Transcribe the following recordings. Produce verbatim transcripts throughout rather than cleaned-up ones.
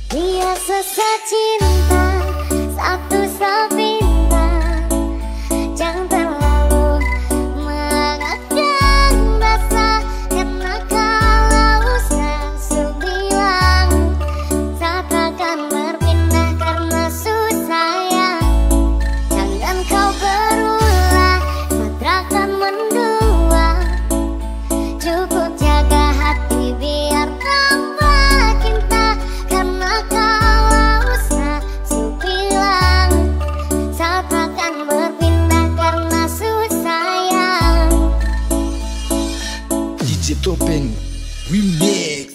Dia sesat cinta, satu sepintas. Jangan terlalu mengagam rasa, karena kalau sesu bilang saat akan berpindah karena susah ya. Jangan kau berulah saat akan mendua. Cukup jaga hati biar tambah cinta, karena kalau sesu bilang saat akan berpindah karena susah ya. D J Topeng Remix.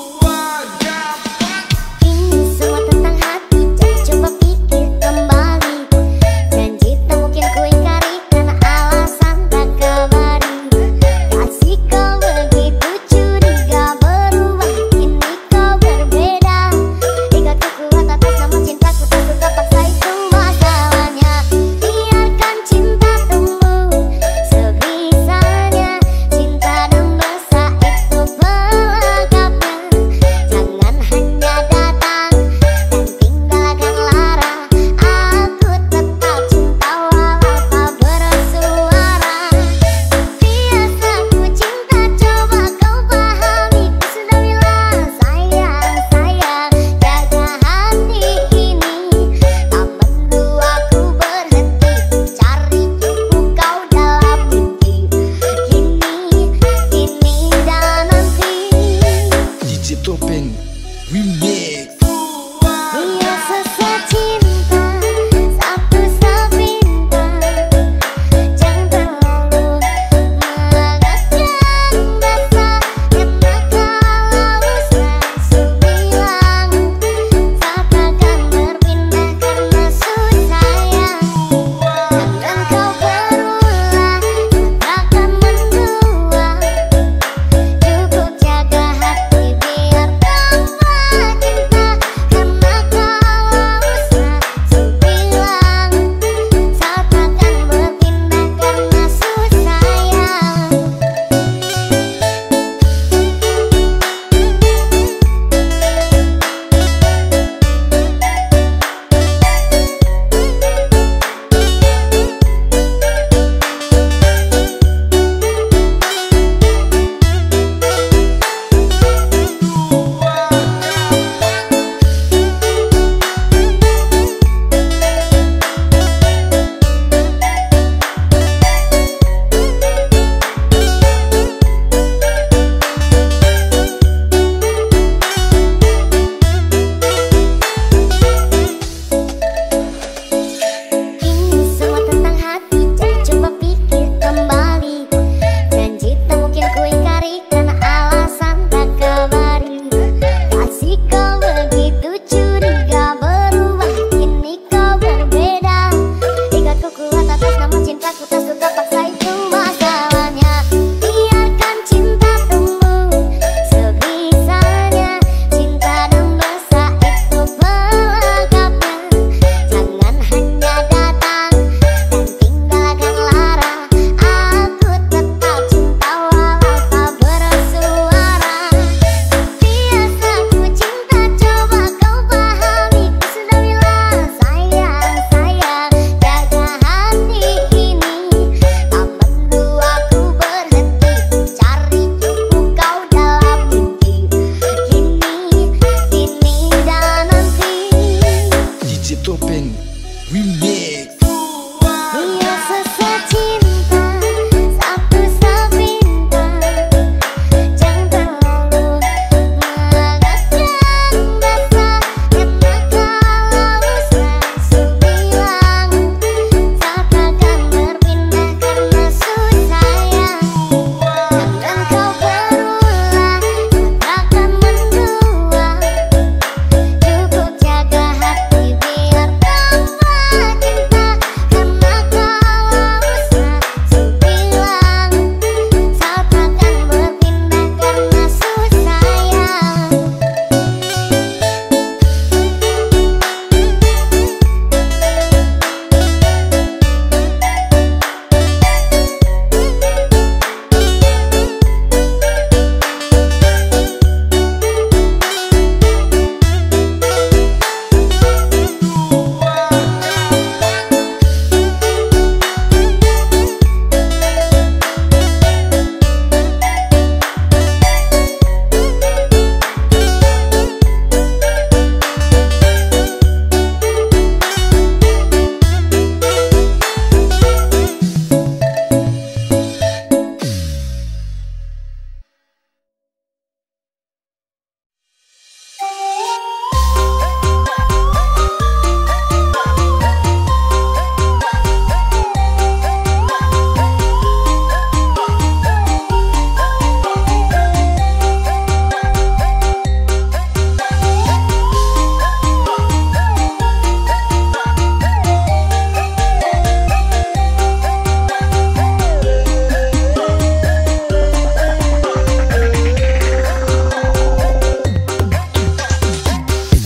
Ini semua tentang hati, jadi coba pikir kembali. Janji tak mungkin ku ingkari karena alasan tak kembali. Kasih kau begitu curiga, berubah kini kau berbeda. Ikatku kuat atas nama cintaku, tak suka paksa itu masalahnya. Biarkan cinta tumbuh sebisanya, cinta dan besa itu pelengkapnya. Jangan hanya datang dan tinggalkan lara. Aku tetap cinta walau tak bersuara. Biasa ku cinta, coba kau pahami. Ku sudah bilang sayang, sayang, jaga hati ini. Tak perlu aku berhenti cari cukup kau dalam mimpi. Kini, kini dan nanti. D J Topeng Remix. Dia sesat cinta, satu sepintas. Jangan terlalu mengagam rasa, karena kalau sesu bilang saat akan berpindah karena susah ya. Jangan kau berulah saat akan mendua. Cukup jaga hati biar tambah cinta, karena kalau sesu bilang saat akan berpindah karena susah ya. Ini semua tentang hati, jadi coba pikir kembali. Janji tak mungkin ku ingkari karena alasan tak kembali. Kasih kau begitu curiga, berubah kini kau berbeda. Ikatku kuat atas nama cintaku, tak suka paksa itu masalahnya. Biarkan cinta tumbuh sebisanya, cinta dan besa itu pelengkapnya. Jangan hanya datang dan tinggalkan lara. Aku tetap cinta walau tak bersuara. Biasa ku cinta, coba kau pahami. Ku sudah bilang sayang, sayang, jaga hati ini. Tak perlu aku berhenti cari cukup kau dalam mimpi. Kini, kini dan nanti. D J Topeng Remix. Dia sesat cinta, satu sepintas. Jangan terlalu mengagam rasa, karena kalau sesu bilang saat akan berpindah karena susah ya. Jangan kau berulah saat akan mendua. Cukup jaga hati biar tambah cinta,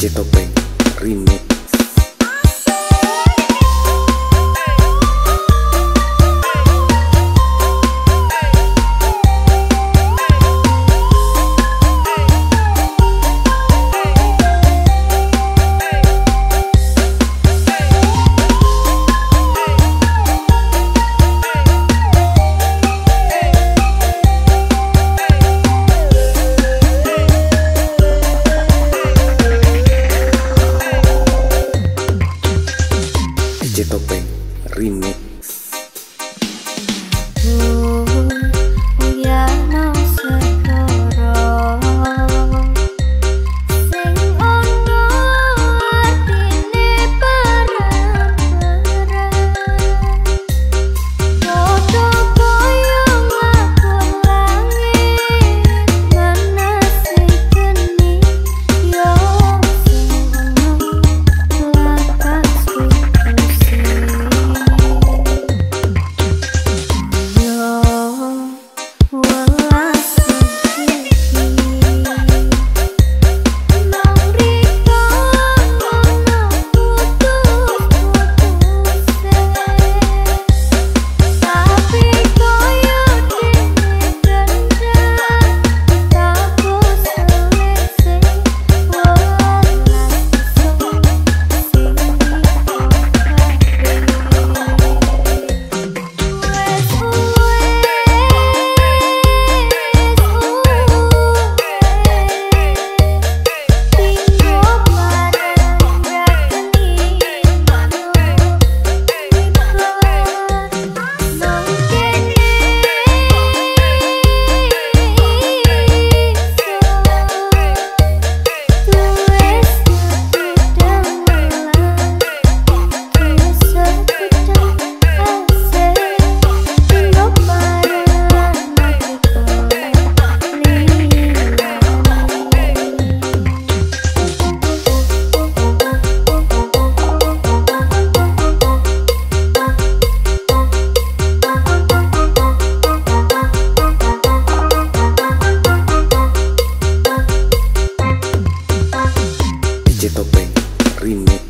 D J Topeng Remix. D J Topeng Remix. D J Topeng Remix.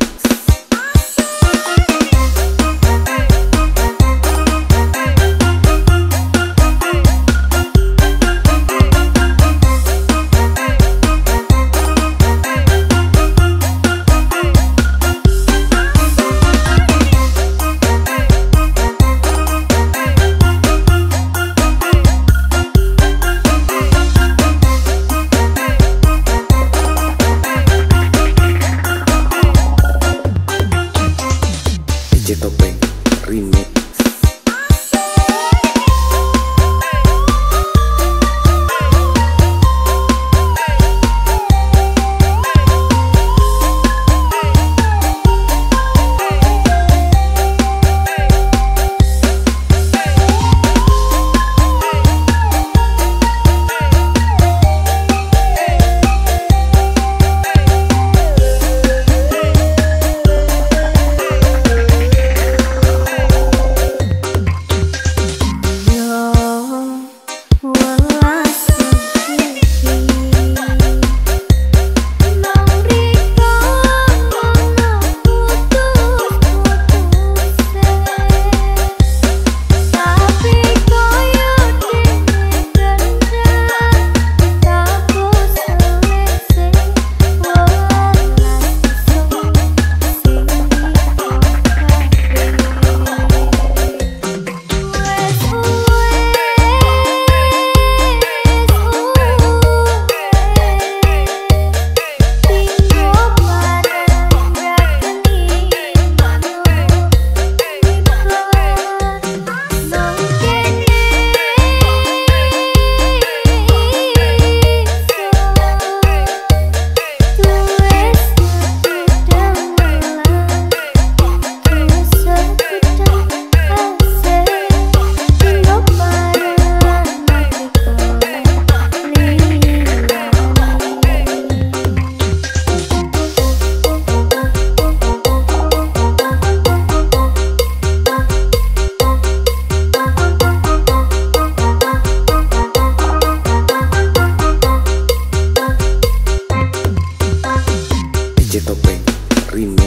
J Topeng Remix.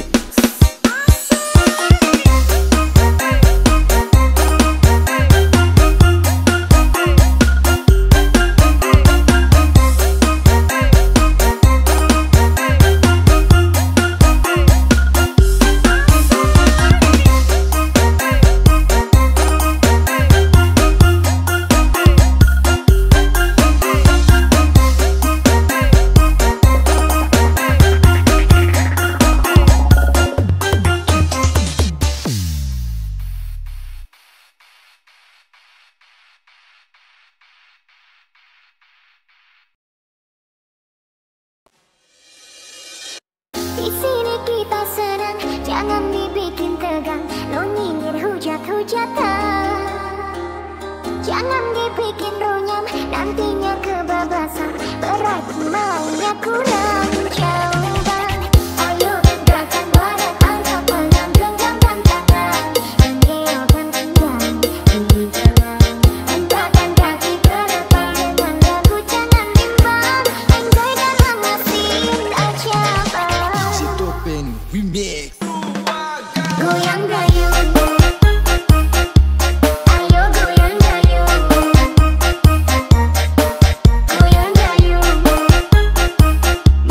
Di sini kita senang, jangan dibikin tegang. Lo nyindir hujat-hujatan, jangan dibikin runyam, nantinya kebabasan. Berarti maunya kurang coba. Ayo gerakan badan, angkat tangan, genggamkan tangan, menggilangkan pinggang, tinggi jalan, hendakkan kaki ke depan dengan lagu jangan bimbang. Enjoy dan mengasin aja. J Topeng Remix. Goyang gayung, ayo goyang gayung, goyang gayung,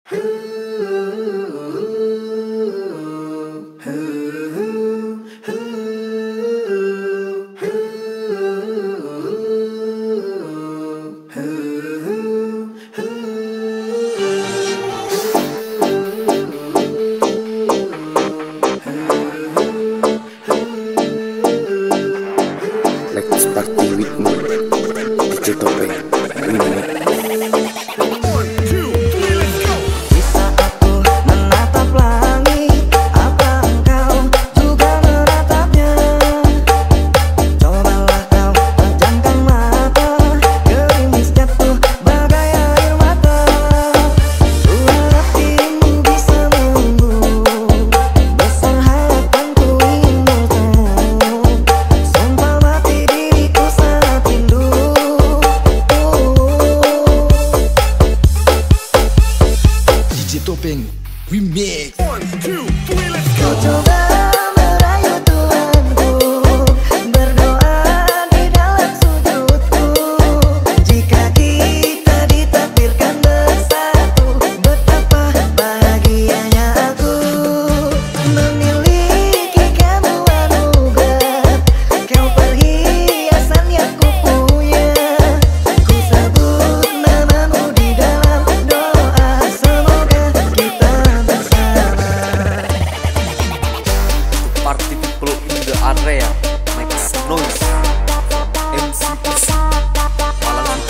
Let's party with me, D J Topeng Remix. Bisa aku menatap langit, apa engkau juga menatapnya? Cobalah kau pejamkan mata, gerimis jatuh bagai air mata. Ku harap dirimu bisa menunggu, besar harapanku ingin bertemu. Sumpah mati diriku sangat rindu. D J Topeng Remix. Ku coba merayu Tuhanku, berdoa di dalam sujudku. Jika kita ditakdirkan bersatu, betapa bahagianya aku memiliki kamu anugerah. Kau perhiasan yang ku punya. Ku sebut namamu di dalam doa, semoga kita bersama. Party people in the area make some noise. M C S Malang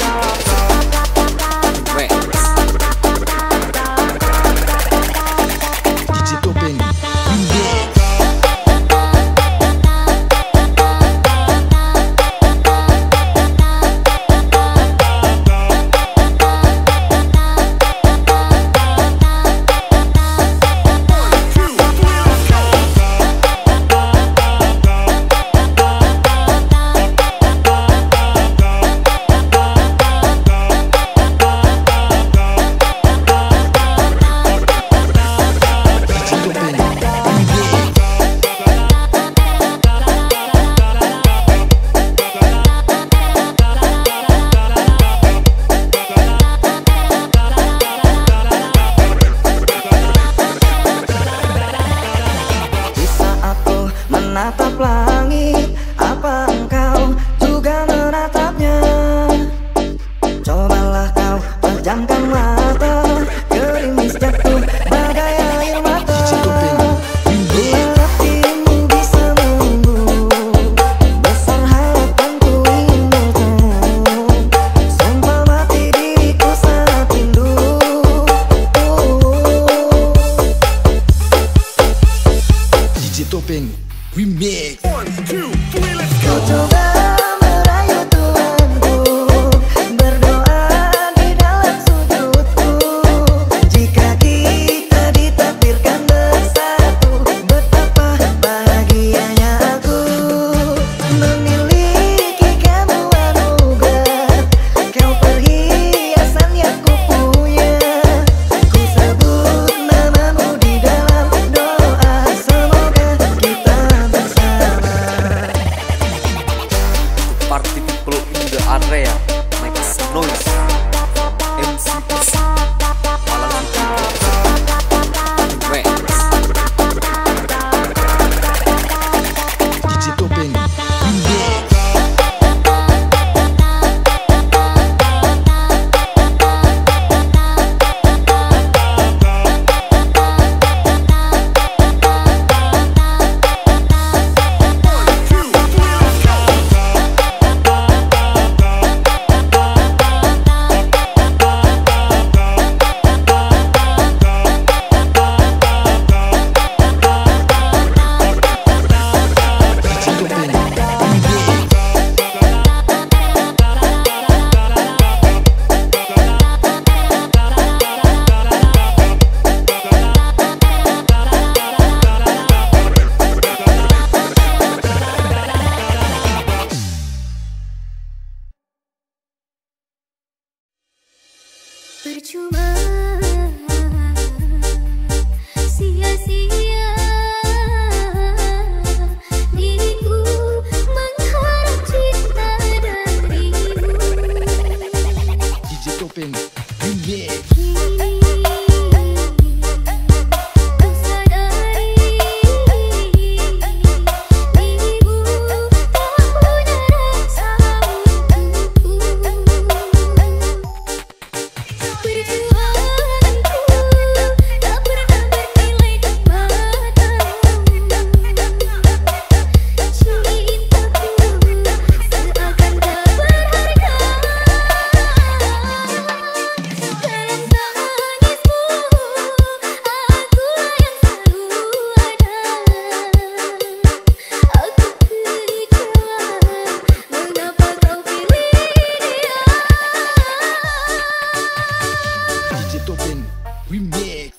Remix. D J Topeng Remix. Bisa aku menatap langit, apa engkau juga menatapnya? Cobalah kau pejamkan mata, gerimis jatuh bagai air mata. Ku harap dirimu bisa menunggu, besar harapanku ingin bertemu. Sumpah mati diriku sangat rindu. D J Topeng Remix. Ku coba merayu Tuhanku, berdoa di dalam sujudku. Jika kita ditakdirkan bersatu, betapa bahagianya aku memiliki kamu anugerah. Kau perhiasan yang ku punya. Ku sebut namamu di dalam doa, semoga kita bersama. Remix.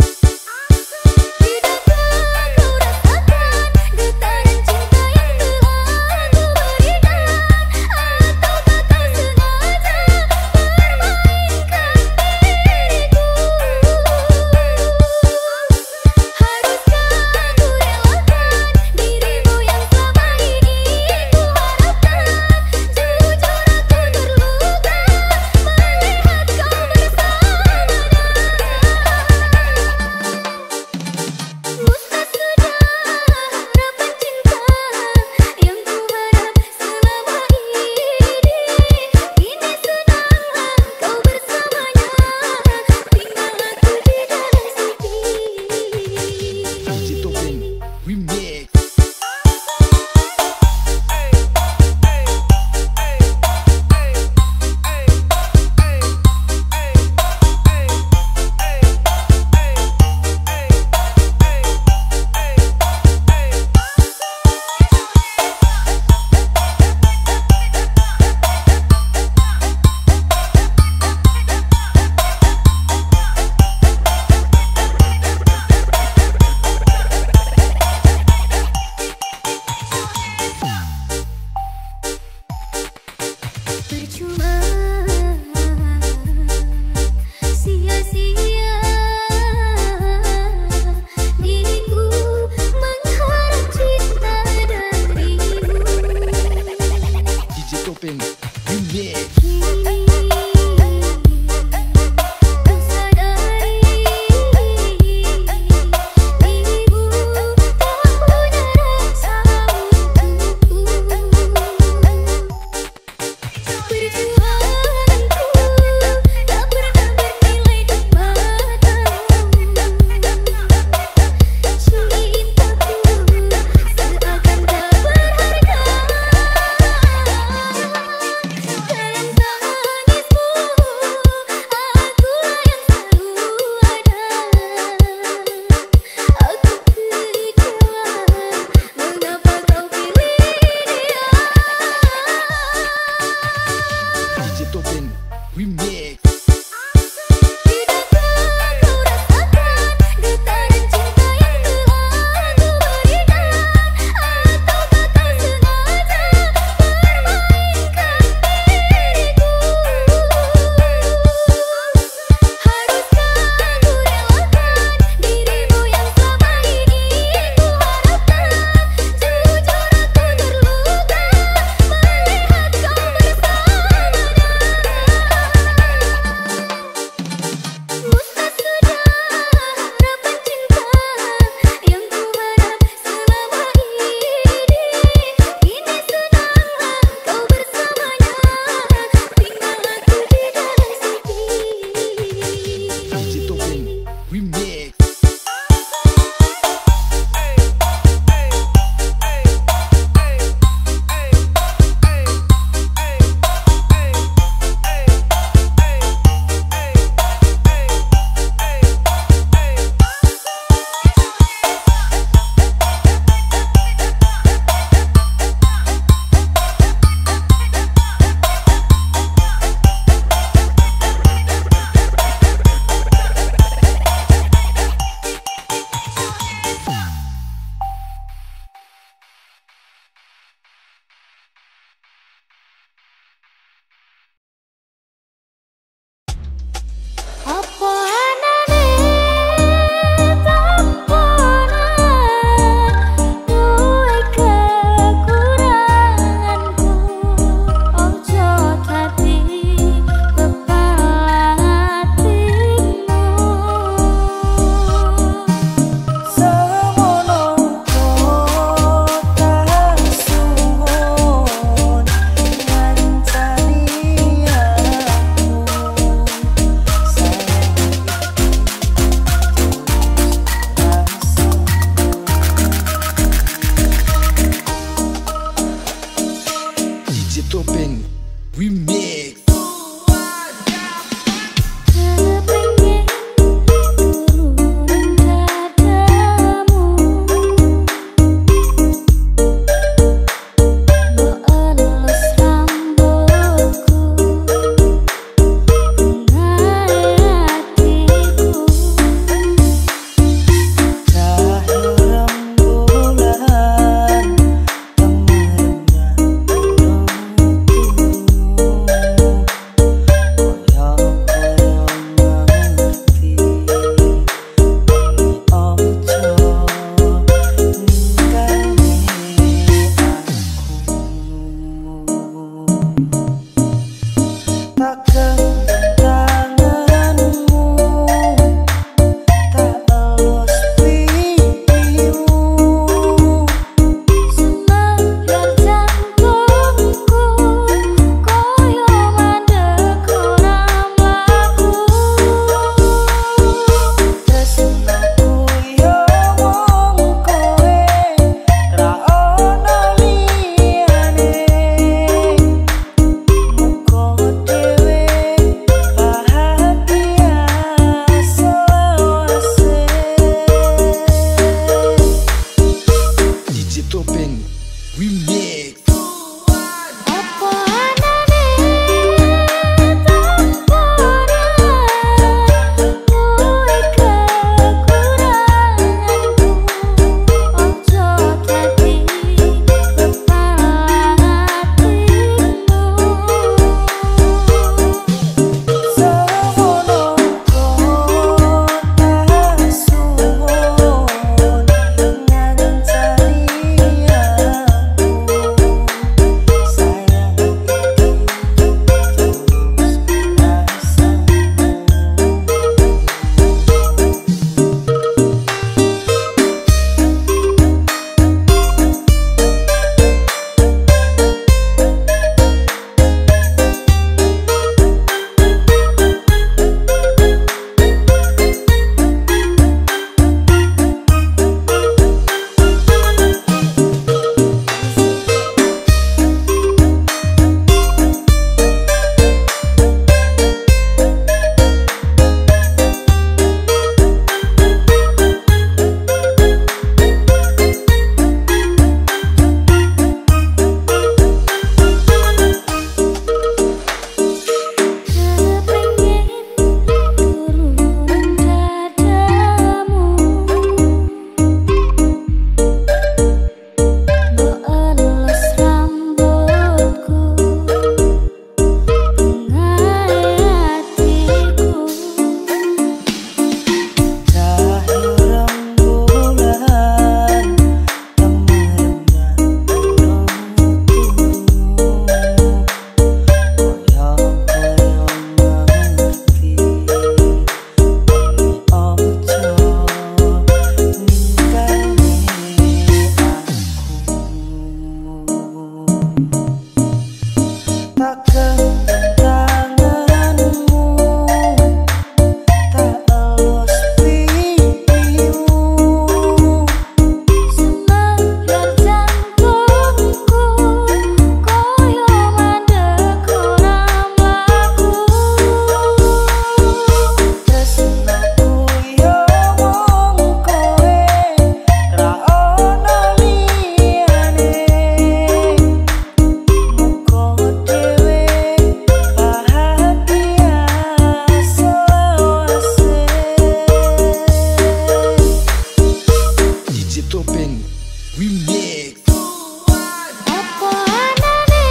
Remix. Apa anane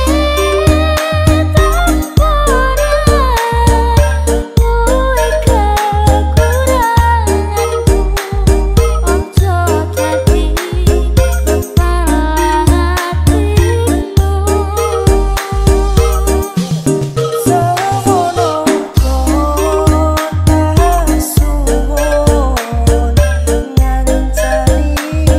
tak pernah kekuranganku, ojo dadi kepala hatimu. Semono kota suwon ngancani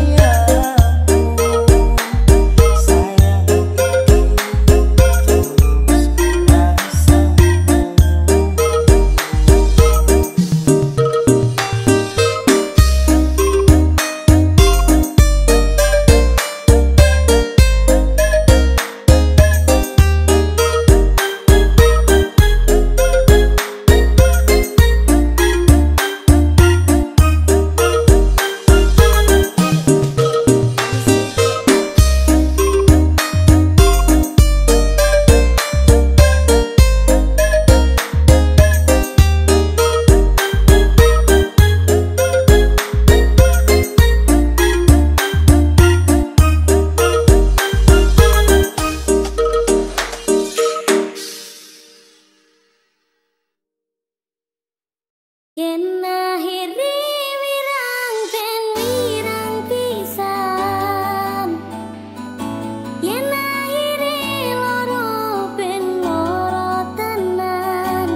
yen akhiri wirang ben wirang pisan, yen akhiri loro ben loro tenan.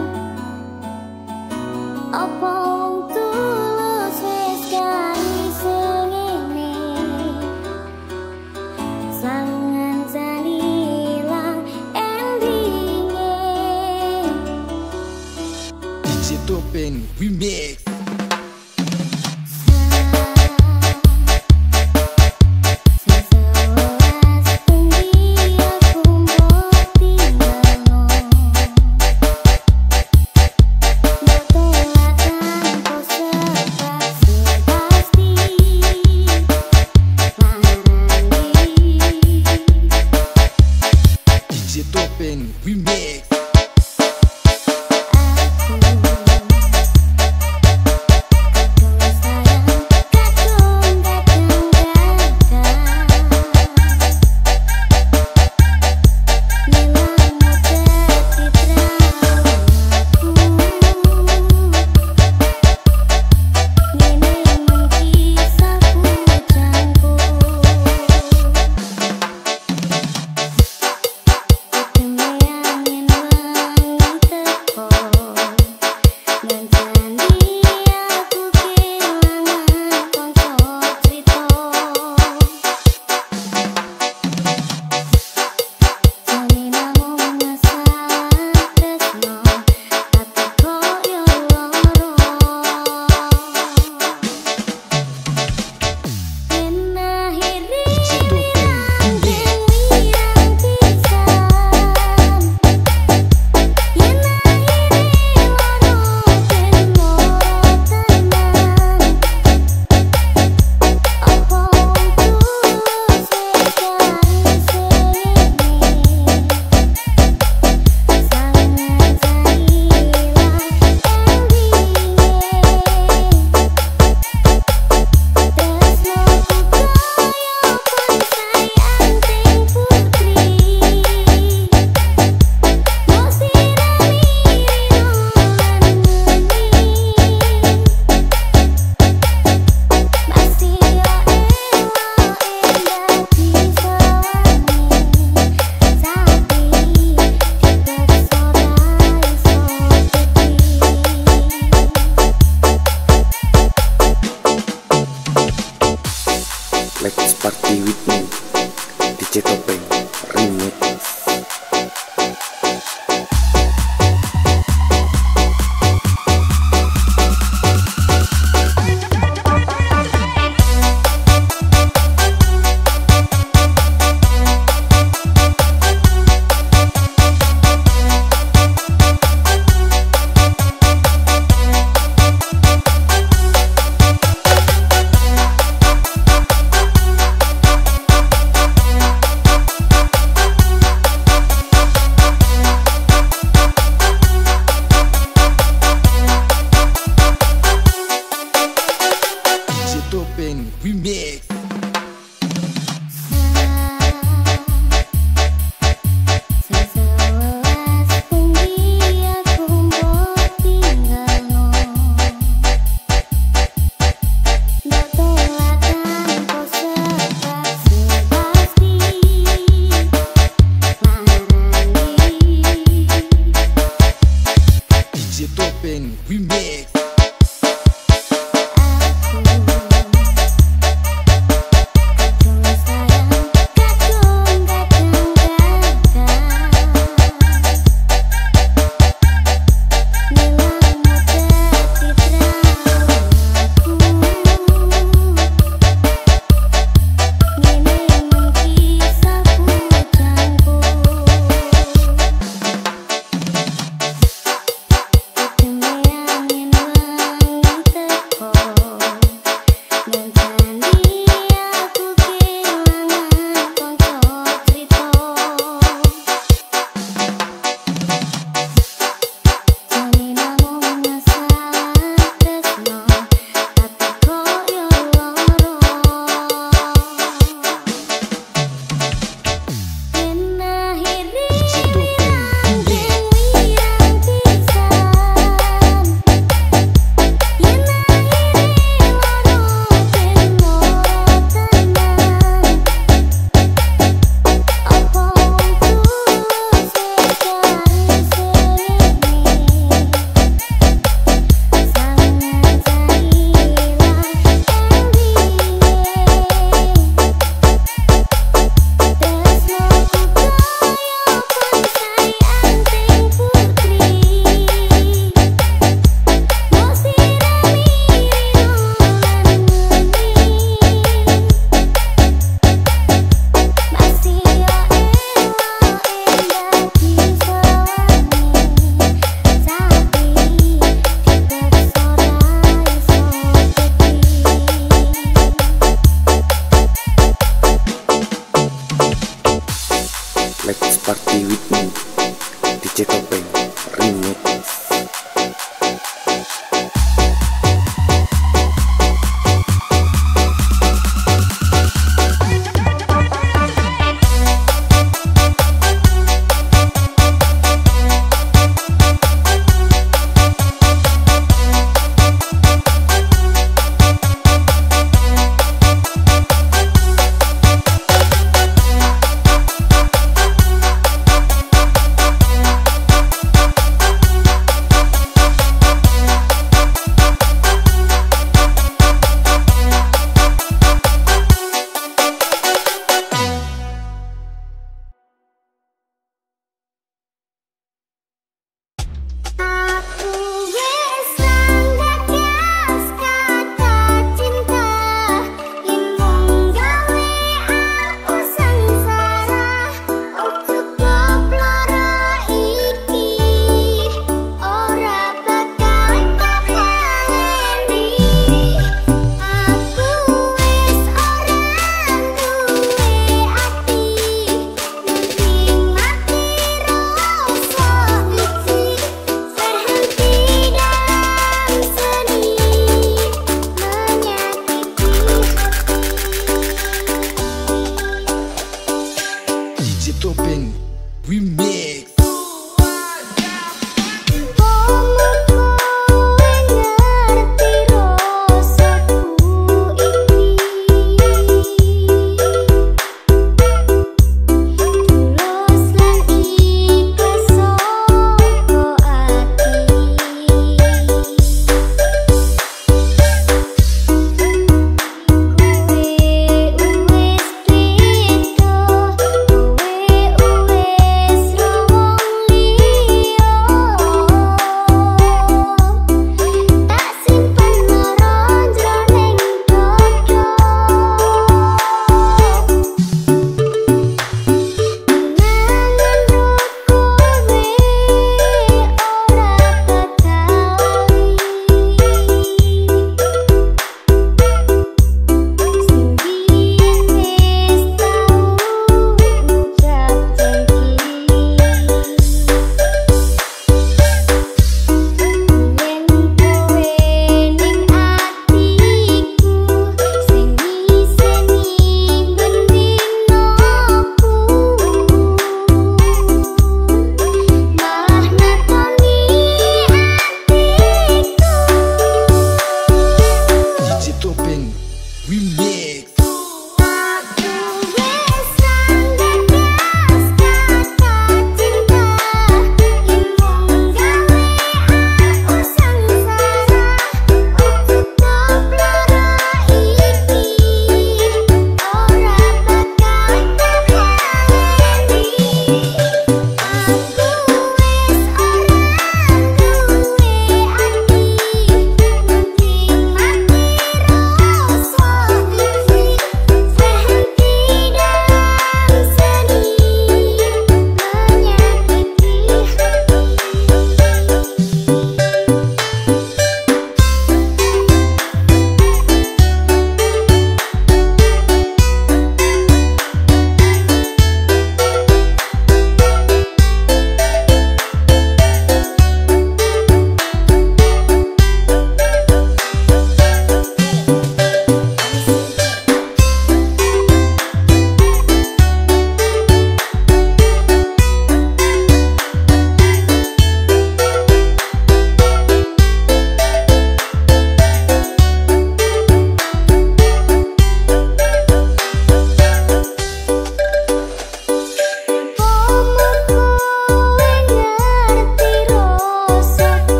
Apa wong tulus wis kari sengene, sangan janilang endinge. D J Topeng Remix. Seselas tinggi aku mbok tinggalno, teladan kau sebab sepasti larani. D J Topeng Remix. Let's party with me, D J Topeng Remix.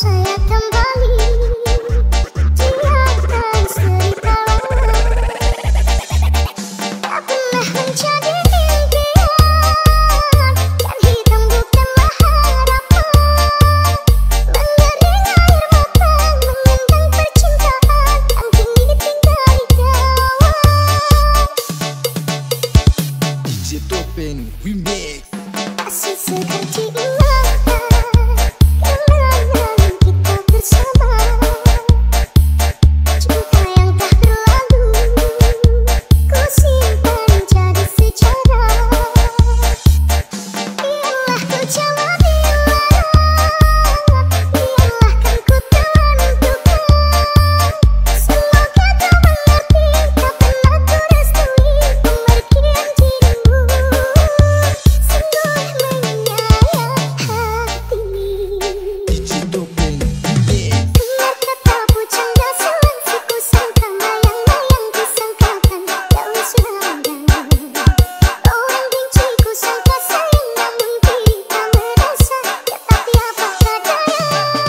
saya kembali diakan cerita lama. Tak pernah menjadi impian, dan hitam bukanlah harapan. Mengering air mata memandang percintaan yang kini ditinggali kawan. D J Topeng Remix. Masih seperti ingatan kenangan kita bersama. Cinta yang tak berlalu ku simpan jadi sejarah. Biarlah ku jalani lara, biarlah kan ku tentukan. Semoga kau mengerti, tak pernah ku restui pemergian dirimu. Sungguh menyayat hati. D J Topeng Remix. Dengar kata pujangga selang ku sangka mayang-mayang ku sangkakan jauh sudah ada. Orang benci ku sangka sayang namun kita merasa, tetapi apakah daya.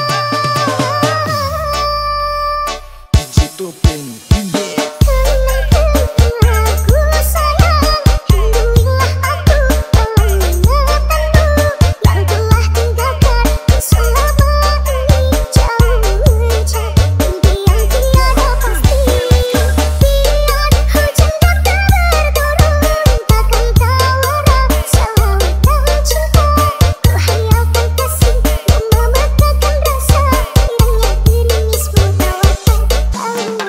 D J Topeng Remix. Tenang-tenang aku sayang, lindungilah aku dalam ingatanmu yang telah tinggalkan selama ini jauh jauh impian tiada pasti. Biar hujan tak berturun, takkan tawara selalu kau cinta. Ku hayalkan kasih yang memekakkan rasa, indahnya gerimismu tawarkan tawaran.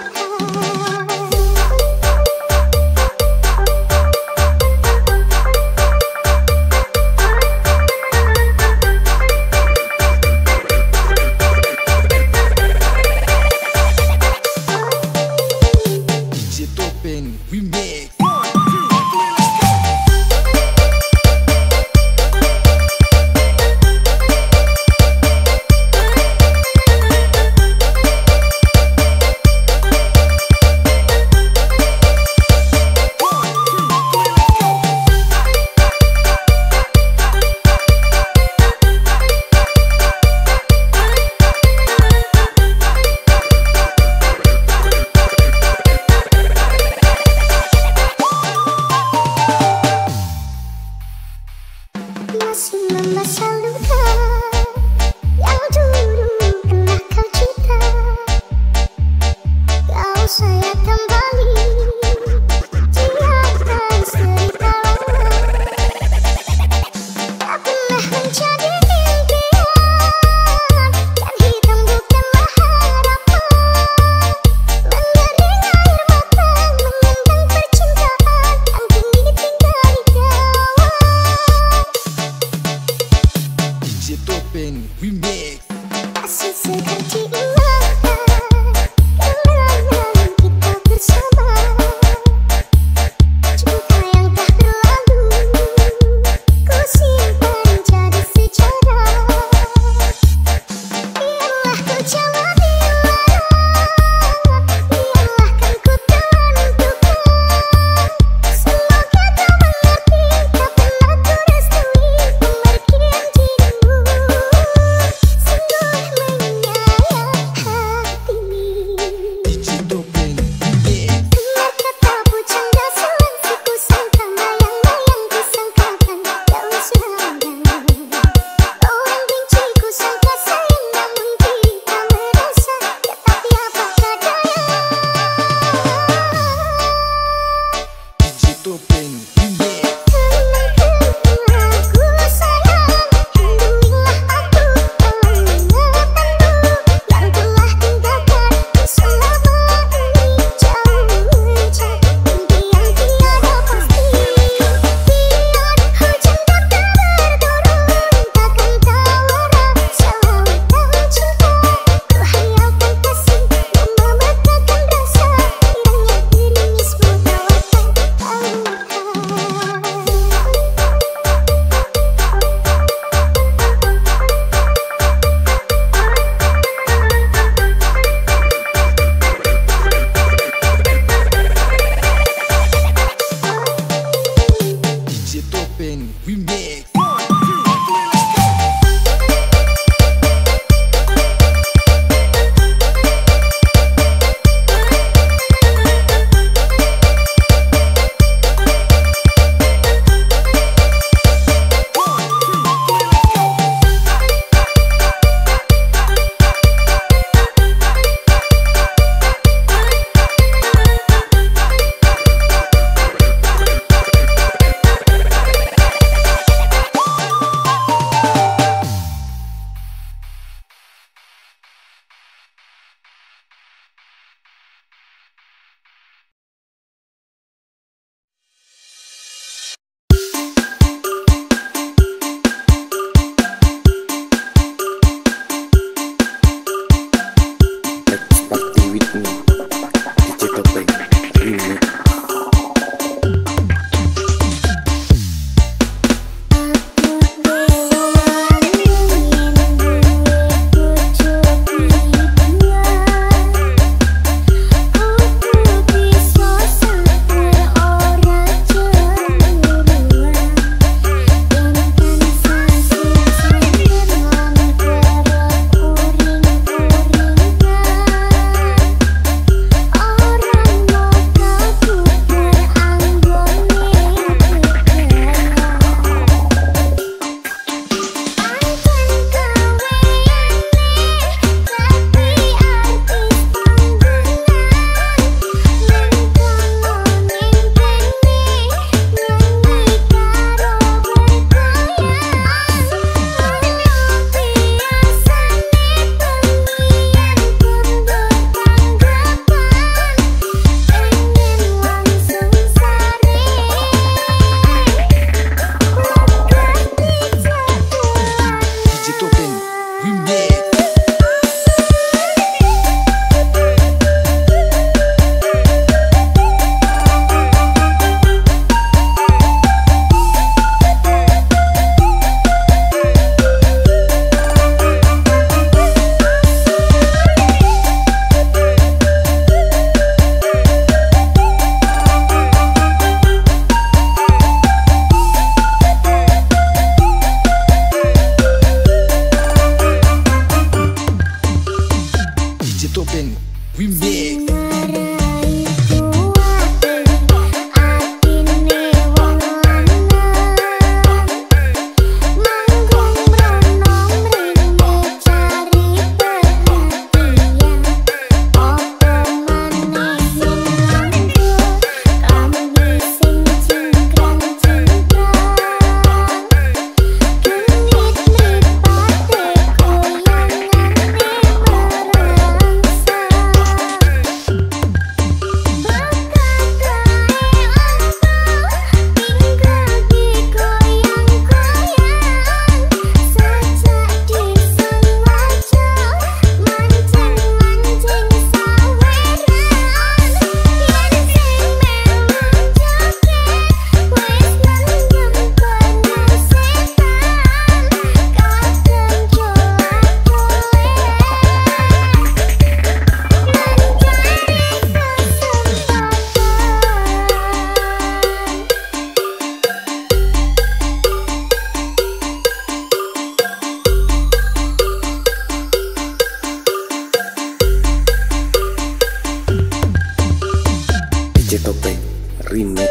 D J Topeng Remix. Masih membasah luka yang dulu pernah kau cita. Kau saya kembali diakan cerita lama. Tak pernah menjadi impian, dan hitam bukanlah harapan. Mengering air mata memandang percintaan yang kini ditinggali kawan. D J Topeng Remix. Masih seperti ingatan kenangan kita bersama. Cinta yang tak berlalu ku simpan jadi sejarah. Biarlah ku jalani lara, biarlah kan ku tentukan. Semoga kau mengerti, tak pernah ku restui pemergian dirimu. Sungguh menyayat Topeng Remix. D J Topeng Remix.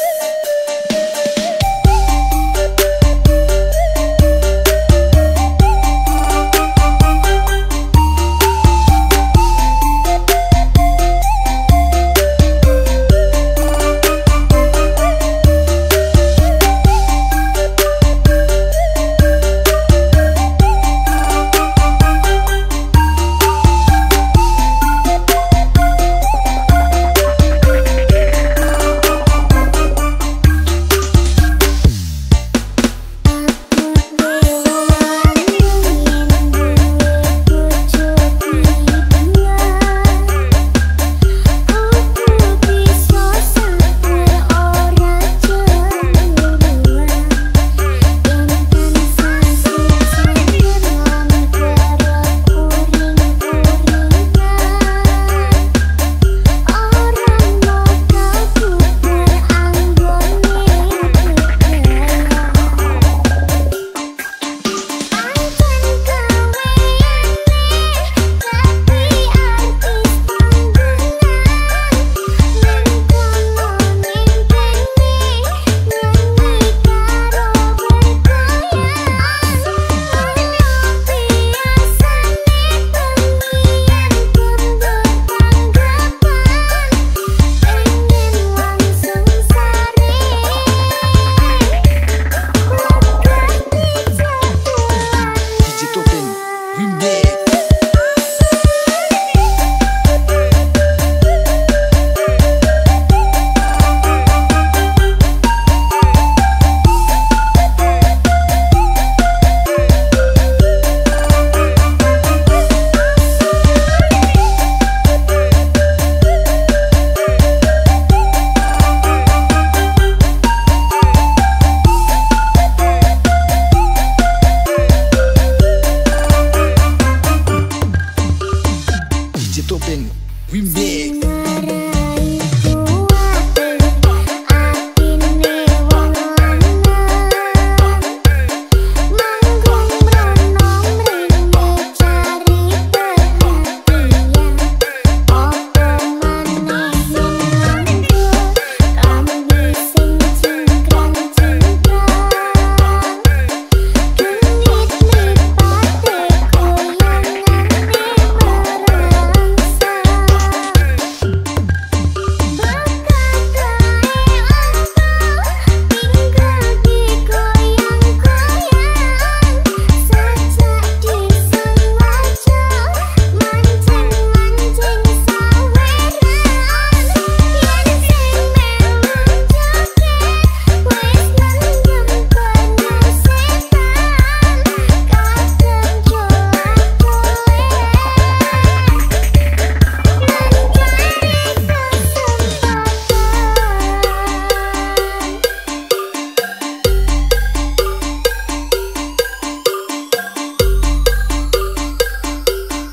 Topeng Remix.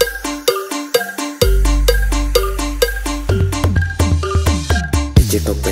D J Topeng